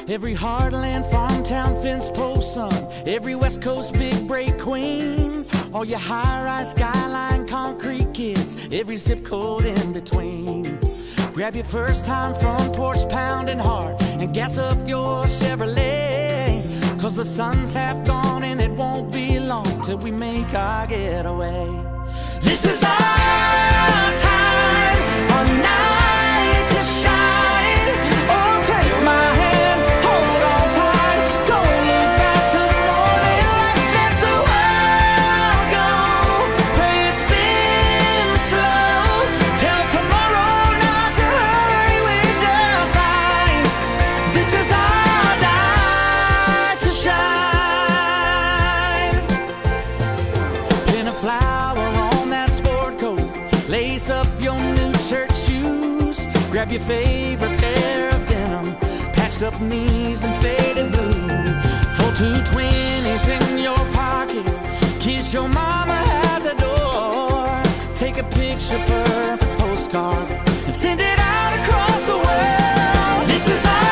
Every heartland, farm town, fence post son, every West Coast big break queen, all your high-rise skyline concrete kids, every zip code in between. Grab your first time front porch pounding hard and gas up your Chevrolet, 'cause the sun's half gone and it won't be long till we make our getaway. This is our time, our night to shine. Oh, take my hand, hold on tight, don't look back to the morning light. Let the world go, pray it spin slow. Tell tomorrow not to hurry, we're just fine. This is our night to shine. Pin a flower on that sport coat, lace up your new church shoes, grab your favorite pair of denim, patched up knees and faded blue. Full 220s in your pocket, kiss your mama at the door. Take a picture, perfect postcard, and send it out across the world. This is our